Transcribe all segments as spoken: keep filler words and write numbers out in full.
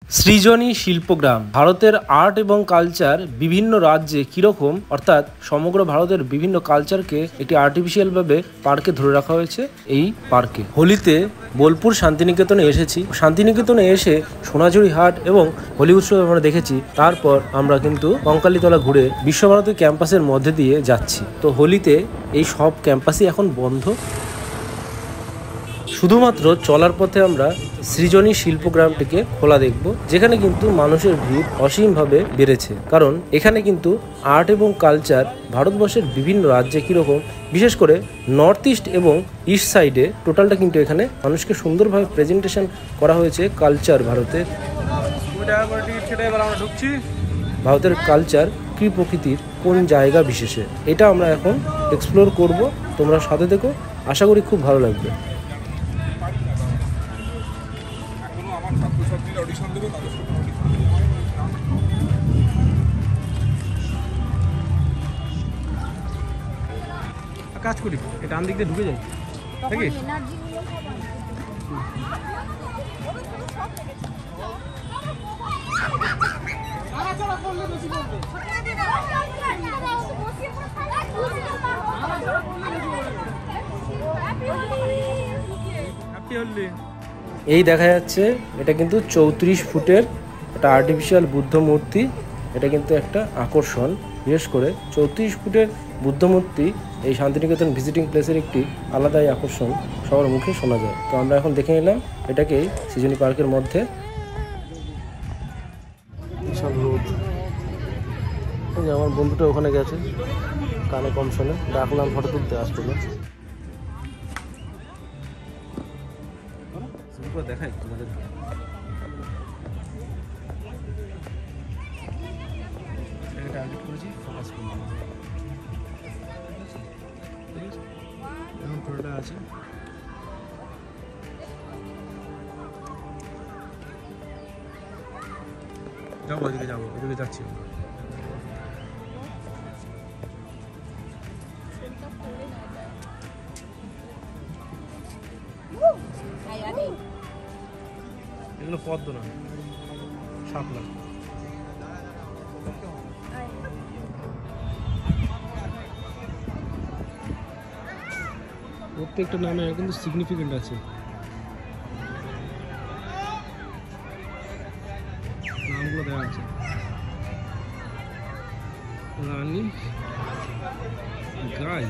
সৃজনী শিল্পগ্রাম ভারতের আর্ট এবং কালচার বিভিন্ন রাজ্যে কীরকম, অর্থাৎ সমগ্র ভারতের বিভিন্ন কালচারকে একটি আর্টিফিশিয়ালভাবে পার্কে ধরে রাখা হয়েছে। এই পার্কে হোলিতে বোলপুর শান্তিনিকেতনে এসেছি। শান্তিনিকেতনে এসে সোনাঝুরি হাট এবং হোলি উৎসব আমরা দেখেছি। তারপর আমরা কিন্তু কঙ্কালীতলা ঘুরে বিশ্বভারতী ক্যাম্পাসের মধ্যে দিয়ে যাচ্ছি। তো হোলিতে এই সব ক্যাম্পাসই এখন বন্ধ। শুধুমাত্র চলার পথে আমরা সৃজনী শিল্পগ্রামটিকে খোলা দেখব, যেখানে কিন্তু মানুষের ভিড় অসীমভাবে বেড়েছে। কারণ এখানে কিন্তু আর্ট এবং কালচার ভারতবর্ষের বিভিন্ন রাজ্যে কীরকম, বিশেষ করে নর্থ ইস্ট এবং ইস্ট সাইডে টোটালটা কিন্তু এখানে মানুষকে সুন্দরভাবে প্রেজেন্টেশন করা হয়েছে কালচার ভারতের। ভারতের কালচার কি প্রকৃতির কোন জায়গা বিশেষে, এটা আমরা এখন এক্সপ্লোর করব। তোমরা সাথে দেখো, আশা করি খুব ভালো লাগবে। কাজ করি, এটা ডান দিক দিয়ে ঢুকে যায় নাকি? এই দেখা যাচ্ছে, এটা কিন্তু চৌত্রিশ ফুটের একটা আর্টিফিশিয়াল বুদ্ধ মূর্তি। এটা কিন্তু একটা আকর্ষণ, বিশেষ করে চৌত্রিশ ফুটের বুদ্ধ মূর্তি এই শান্তিনিকেতন ভিজিটিং প্লেসের একটি আলাদাই আকর্ষণ, সবার মুখে শোনা যায়। তো আমরা এখন দেখে নিলাম এটাকে সৃজনী পার্কের মধ্যে। বিশাল রোদ। আমার বন্ধুটা ওখানে গেছে, কানে কম শোনে, ডাকলাম ফটো তুলতে, আসতো না। দেখাই তোমাদের টার্গেট করেছি, ফোকাস করলাম। এখন ফটোটা আছে, যাবো ওইদিকে, যাবো ওইদিকে যাচ্ছি। এগুলো পদ্ম না, শাপলা। প্রত্যেকটা নামে কিন্তু সিগনিফিকেন্ট আছে। নামগুলো দেওয়া আছে। রানী, গাই,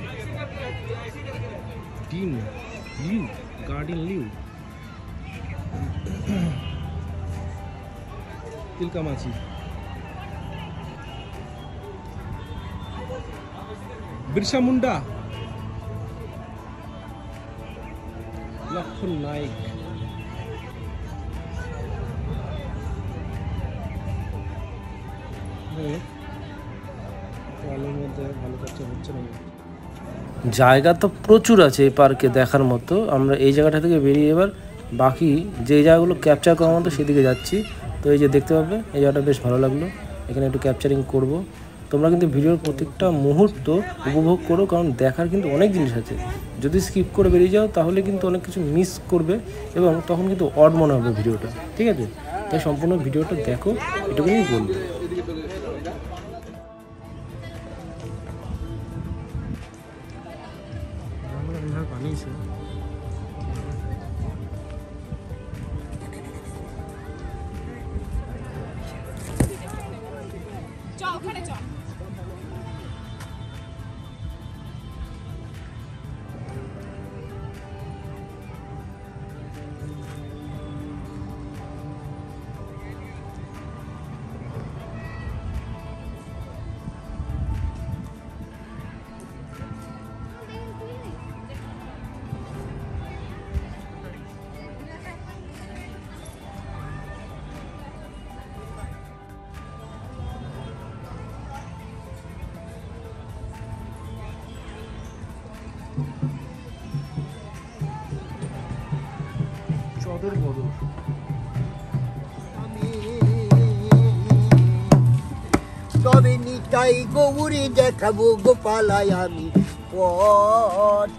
ডিম, লিউ, গার্ডেন লিউ, তিলকামাছি, বিরসা মুন্ডা, লক্ষণ নায়ক, জায়গা তো প্রচুর আছে এই পার্কে দেখার মতো। আমরা এই জায়গাটা থেকে বেরিয়ে এবার বাকি যে জায়গাগুলো ক্যাপচার করার মতো সেদিকে যাচ্ছি। তো এই যে দেখতে পাবে, এই জায়গাটা বেশ ভালো লাগলো, এখানে একটু ক্যাপচারিং করব। তোমরা কিন্তু ভিডিওর প্রত্যেকটা মুহূর্ত উপভোগ করো, কারণ দেখার কিন্তু অনেক জিনিস আছে। যদি স্কিপ করে বেরিয়ে যাও তাহলে কিন্তু অনেক কিছু মিস করবে এবং তখন কিন্তু অড মনে হবে ভিডিওটা, ঠিক আছে? তাই সম্পূর্ণ ভিডিওটা দেখো, এটুকুই বলবো। বানিয়েছে ওখানে চল। চদের বদল তবে নিতাই গৌরী দেখাবো গোপালায় আমি পথ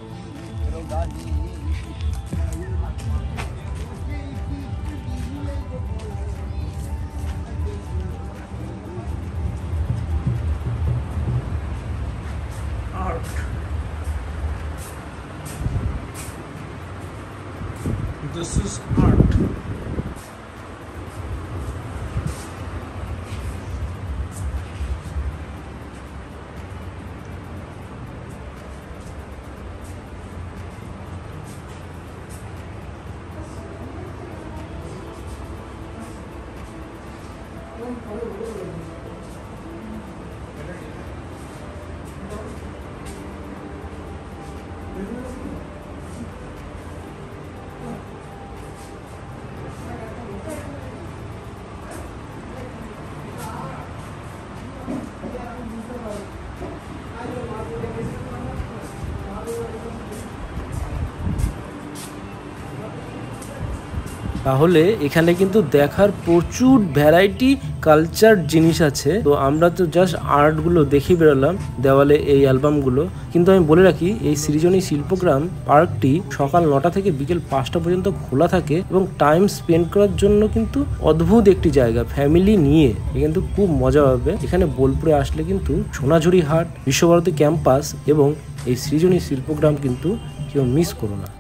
তাহলে এখানে কিন্তু দেখার প্রচুর ভ্যারাইটি কালচার জিনিস আছে। তো আমরা তো জাস্ট আর্টগুলো দেখে বেরোলাম, দেওয়ালে এই অ্যালবামগুলো। কিন্তু আমি বলে রাখি, এই সৃজনী শিল্পগ্রাম পার্কটি সকাল নটা থেকে বিকেল পাঁচটা পর্যন্ত খোলা থাকে এবং টাইম স্পেন্ড করার জন্য কিন্তু অদ্ভুত একটি জায়গা। ফ্যামিলি নিয়ে কিন্তু খুব মজা হবে। এখানে বোলপুরে আসলে কিন্তু সোনাঝুরি হাট, বিশ্বভারতী ক্যাম্পাস এবং এই সৃজনী শিল্পগ্রাম কিন্তু কেউ মিস করো না।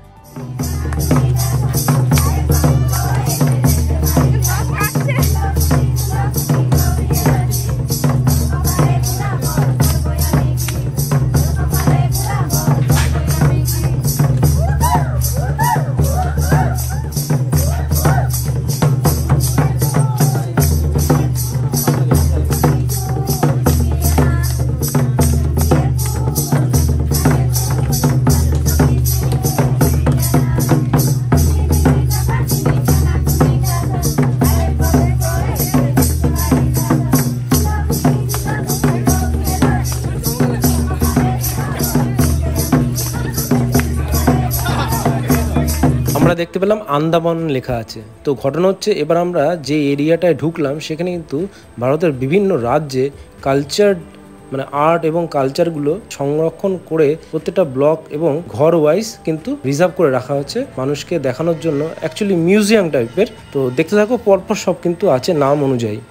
আমরা দেখতে পেলাম আন্দামান লেখা আছে। তো ঘটনা হচ্ছে, এবার আমরা যে এরিয়াটায় ঢুকলাম সেখানে কিন্তু ভারতের বিভিন্ন রাজ্যে কালচার মানে আর্ট এবং কালচারগুলো সংরক্ষণ করে প্রত্যেকটা ব্লক এবং ঘর ওয়াইজ কিন্তু রিজার্ভ করে রাখা হচ্ছে মানুষকে দেখানোর জন্য। অ্যাকচুয়ালি মিউজিয়াম টাইপের। তো দেখতে থাকো, পরপর সব কিন্তু আছে নাম অনুযায়ী।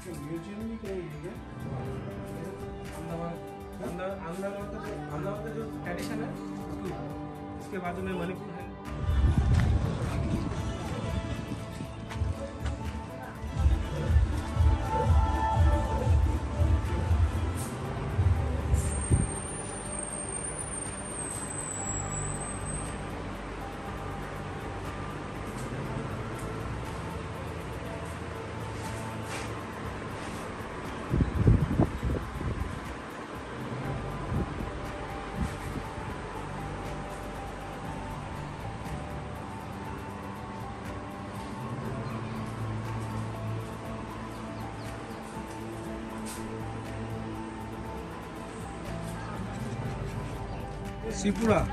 ত্রিপুরা,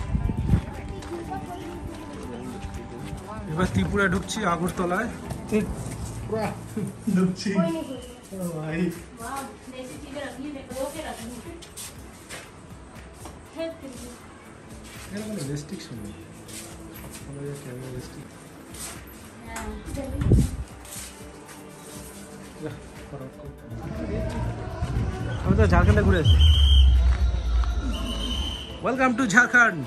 এবার ত্রিপুরা ঢুকছি আগরতলায়। ত্রিপুরা ঢুকছি ভাই। রেস্ট্রিকশন আমি তো ঝাড়খণ্ডে ঘুরে আসি। Welcome to Jharkhand.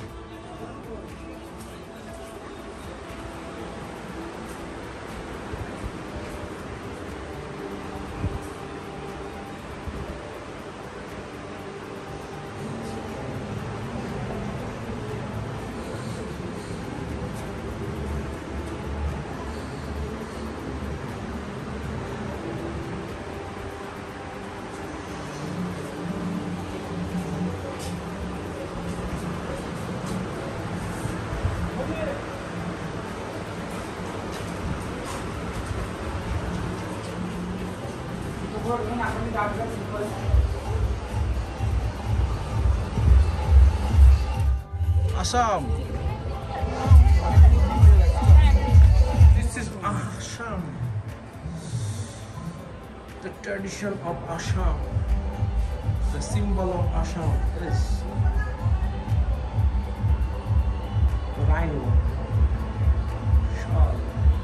Assam. This is Assam. The tradition of Assam. The symbol of Assam is rhino. Shawl.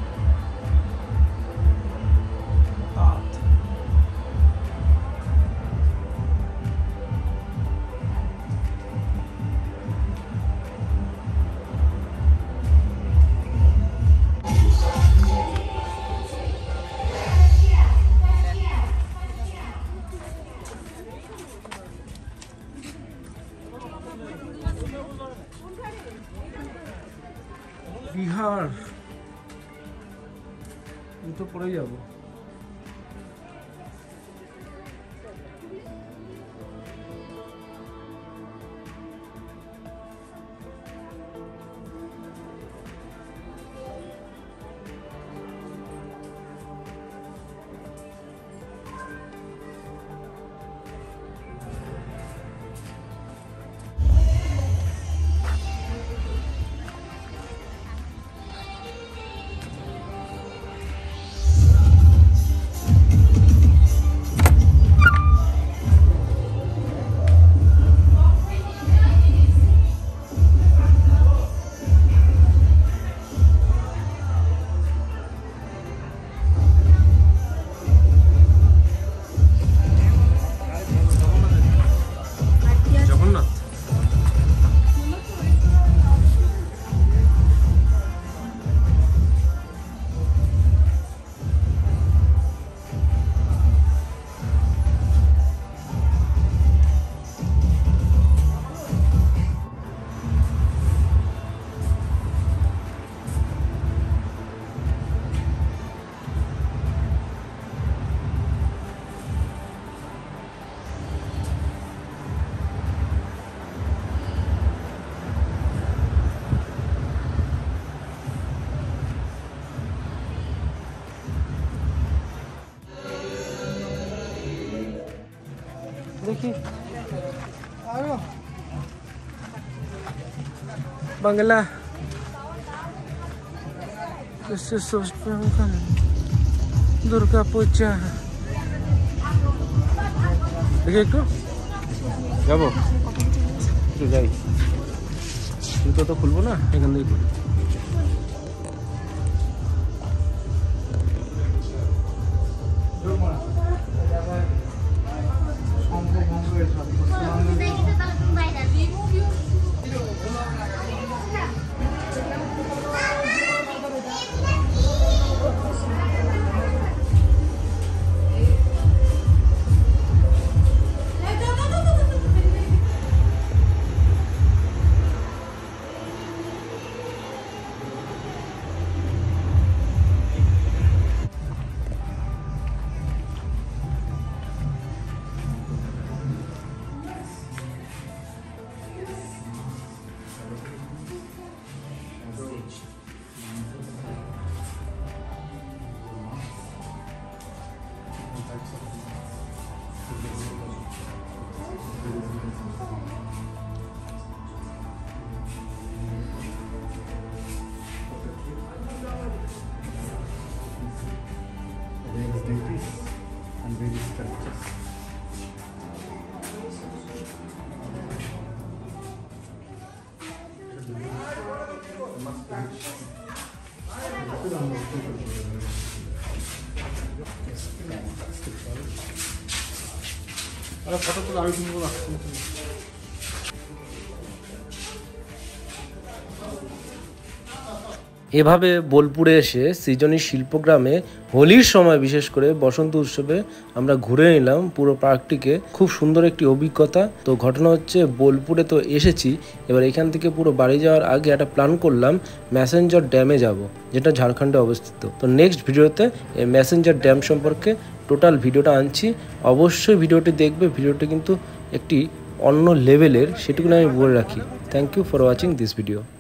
Path. Bihar, আমি তো পড়ে যাব। দেখি বাংলা দুর্গা পূজা দেখি একটু যাবো একটু যাই জুতো তো খুলবো না এখান থেকে খুলি and various structures. अरे फोटो तो आगे तुमको रखते हैं এভাবে বোলপুরে এসে সৃজনী শিল্পগ্রামে হোলির সময় বিশেষ করে বসন্ত উৎসবে আমরা ঘুরে নিলাম পুরো পার্কটিকে। খুব সুন্দর একটি অভিজ্ঞতা। তো ঘটনা হচ্ছে বোলপুরে তো এসেছি, এবার এখান থেকে পুরো বাড়ি যাওয়ার আগে একটা প্ল্যান করলাম ম্যাসেঞ্জার ড্যামে যাব, যেটা ঝাড়খণ্ডে অবস্থিত। তো নেক্সট ভিডিওতে এই ম্যাসেঞ্জার ড্যাম সম্পর্কে টোটাল ভিডিওটা আনছি, অবশ্যই ভিডিওটি দেখবে। ভিডিওটি কিন্তু একটি অন্য লেভেলের, সেটুকু আমি বলে রাখি। Thank you for watching this video.